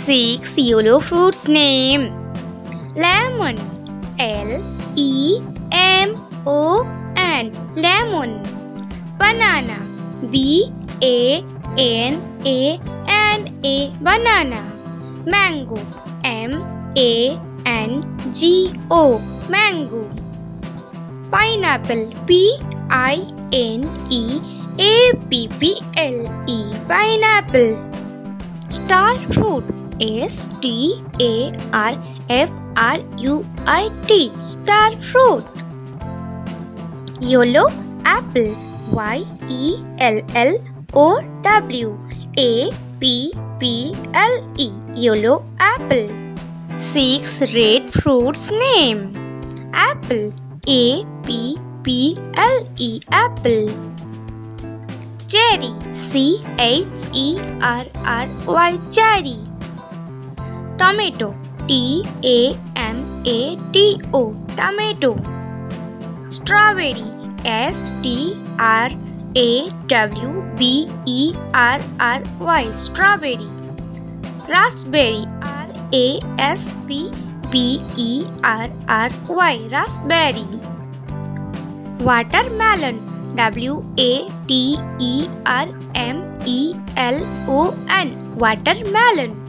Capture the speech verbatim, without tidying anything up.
Six yellow fruits name. Lemon. L E M O N. Lemon. Banana. B A N A N A. Banana. Mango. M A N G O. Mango. Pineapple. P I N E A P P L E. Pineapple. Star fruit. S T A R F R U I T. Star fruit. Yellow apple. Y E L L O W A P P L E. Yellow apple. Six red fruits name. Apple. A P P L E. Apple. Cherry. C H E R R Y. Cherry. Tomato. T A M A T O. Tomato. Strawberry. S T R A W B E R R Y. Strawberry. Raspberry. R A S P B E R R Y. Raspberry. Watermelon. W A T E R M E L O N. Watermelon.